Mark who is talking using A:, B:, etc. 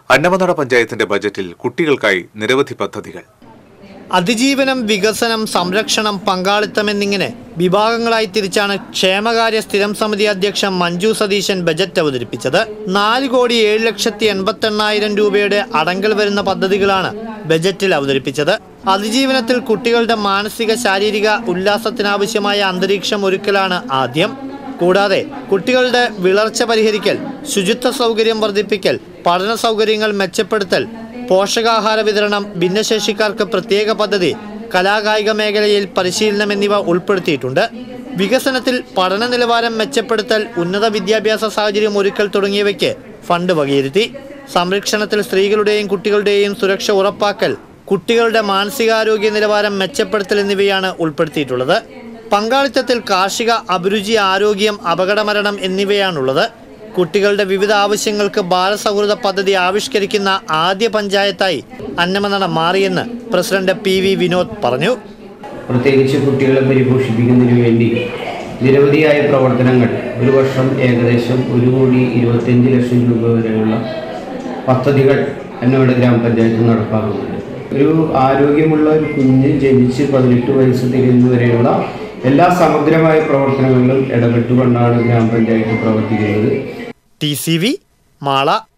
A: അന്നമനട പഞ്ചായത്തിന്റെ ബജറ്റിൽ കുട്ടികൾക്കായി നിരവധി പദ്ധതികൾ.
B: അതിജീവനം, വികസനം, സംരക്ഷണം, പങ്കാളിത്തം എന്നിങ്ങനെ വിഭാഗങ്ങളായി തിരിച്ചാണ് ക്ഷേമകാര്യ സ്ഥിരം സമിതി അധ്യക്ഷ മഞ്ജു സതീശൻ ബജറ്റ് അവതരിപ്പിച്ചത്. 4,7,88,000 രൂപയുടെ അടങ്കൽ വരുന്ന പദ്ധതികളാണ് ബജറ്റിൽ അവതരിപ്പിച്ചത്. അതിജീവനത്തിൽ കുട്ടികളുടെ മാനസിക ശാരീരിക ഉല്ലാസത്തിനാവശ്യമായ അന്തരീക്ഷം ഒരുക്കലാണ് ആദ്യം. കൂടാതെ കുട്ടികളുടെ വിളർച്ച പരിഹരിക്കൽ, ശുചിത്വ സൗകര്യം വർദ്ധിപ്പിക്കൽ, പഠന സൗകര്യങ്ങൾ മെച്ചപ്പെടുത്തൽ, പോഷകാഹാര വിതരണം, ഭിന്നശേഷിക്കാർക്ക് പ്രത്യേക പദ്ധതി, കലാകായിക മേഖലയിൽ പരിശീലനം എന്നിവ ഉൾപ്പെടുത്തിയിട്ടുണ്ട്. വികസനത്തിൽ പഠന നിലവാരം മെച്ചപ്പെടുത്തൽ, ഉന്നത വിദ്യാഭ്യാസ സാഹചര്യം ഒരുക്കൽ തുടങ്ങിയവയ്ക്ക് ഫണ്ട് വകയിരുത്തി. സംരക്ഷണത്തിൽ സ്ത്രീകളുടെയും കുട്ടികളുടെയും സുരക്ഷ ഉറപ്പാക്കൽ, കുട്ടികളുടെ മാനസികാരോഗ്യ നിലവാരം മെച്ചപ്പെടുത്തൽ എന്നിവയാണ് ഉൾപ്പെടുത്തിയിട്ടുള്ളത്. പങ്കാളിത്തത്തിൽ കാർഷിക അഭിരുചി, ആരോഗ്യം, അപകടമരണം എന്നിവയാണുള്ളത്. കുട്ടികളുടെ വിവിധ ആവശ്യങ്ങൾക്ക് ബാലസൗഹൃദ പദ്ധതി ആവിഷ്കരിക്കുന്ന ആദ്യ പഞ്ചായത്തായി അന്നമനട മാറിയെന്ന് പ്രസിഡന്റ് PV വിനോദ് പറഞ്ഞു.
C: പ്രത്യേകിച്ച് കുട്ടികളെ പരിപോഷിപ്പിക്കുന്നതിന് വേണ്ടി നിരവധിയായ പ്രവർത്തനങ്ങൾ ഒരു വർഷം ഏകദേശം 1,25,00,000 രൂപ വരെയുള്ള പദ്ധതികൾ അന്നമനട ഗ്രാമപഞ്ചായത്ത് നടപ്പാക്കുന്നുണ്ട്. ഒരു ആരോഗ്യമുള്ള ഒരു കുഞ്ഞ് ജനിച്ച് 18 വയസ്സ് തികയുന്നവരെയുള്ള എല്ലാ സമഗ്രമായ പ്രവർത്തനങ്ങളിലും ഇടപെട്ടുകൊണ്ടാണ് ഗ്രാമപഞ്ചായത്ത് പ്രവർത്തിക്കുന്നത്.
B: TCV മാള.